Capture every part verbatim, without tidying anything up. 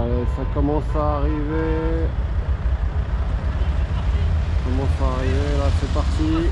Allez, ça commence à arriver. Ça commence à arriver, là c'est parti.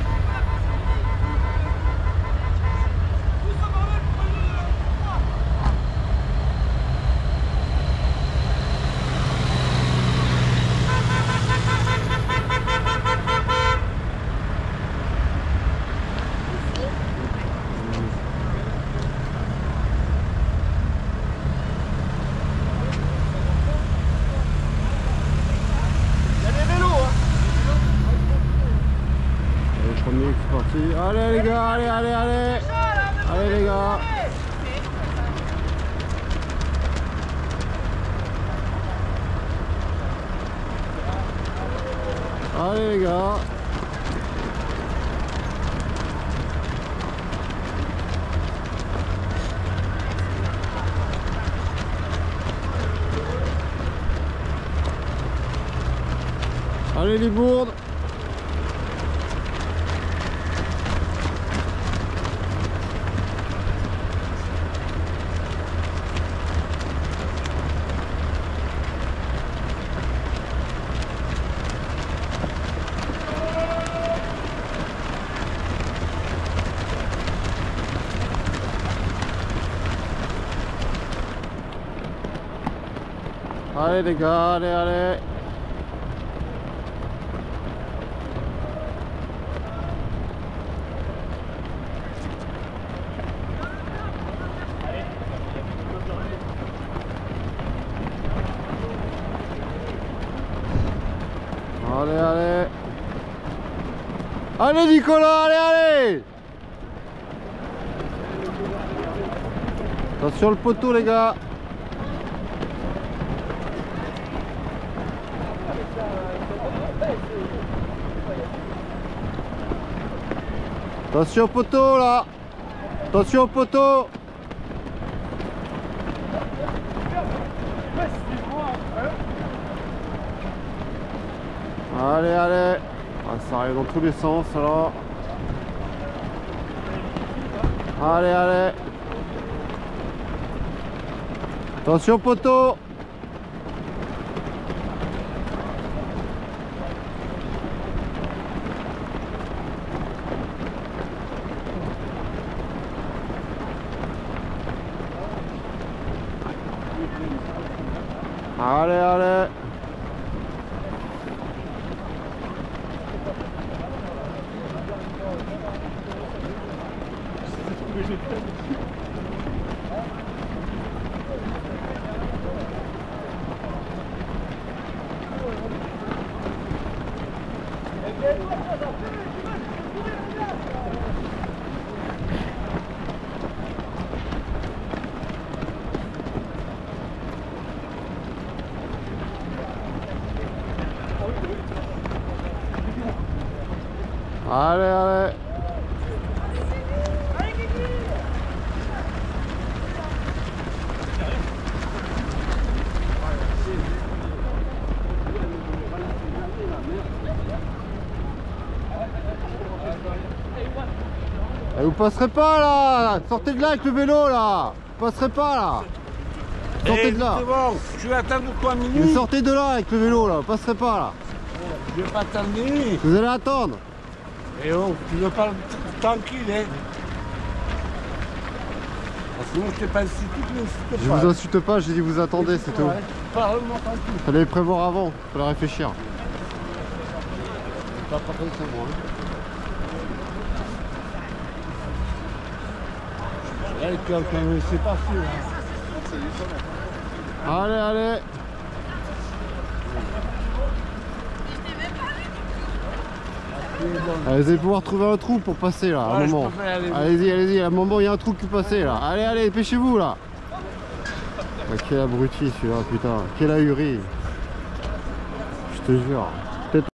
Allez les gars, allez, allez, allez. Allez les gars. Allez les gars. Allez les bourdes. Allez les gars, allez, allez. Allez, allez. Allez Nicolas, allez, allez. Attention le poteau les gars. Attention au poteau là. Attention au poteau. Allez, allez. Ah, ça arrive dans tous les sens alors. Allez, allez. Attention au poteau. Allez, allez. Allez, allez. Et vous passerez pas là. Sortez de là avec le vélo là. Vous passerez pas là. Sortez de là. C'est bon, je vais attendre trois minutes. Mais sortez de là avec le vélo là. Vous passerez pas là. Je vais pas attendre. Vous allez attendre. Et oh, tu me parles tranquille, hein. Sinon je t'ai pas insulté, tu m'insultes Je pas. vous insulte pas, j'ai dit vous attendez, c'est tout. Parle-moi tranquille. Fallait le prévoir avant, fallait réfléchir. Pas pas comme ça, moi. Hein. Allez, tu vas me laisser passer, là. Allez, allez. Allez, vous allez pouvoir trouver un trou pour passer là, à un Ouais, moment. Allez-y, allez-y, à un moment il y a un trou qui passer là. Allez, allez, dépêchez-vous là. Ah, quel abruti celui-là, putain. Quel ahuri. Je te jure.